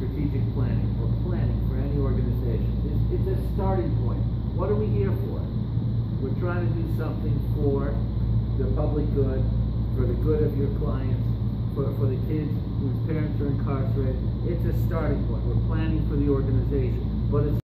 strategic planning or planning for any organization. It's a starting point. What are we here for? We're trying to do something for the public good, for the good of your clients, for the kids whose parents are incarcerated. It's a starting point. We're planning for the organization, but it's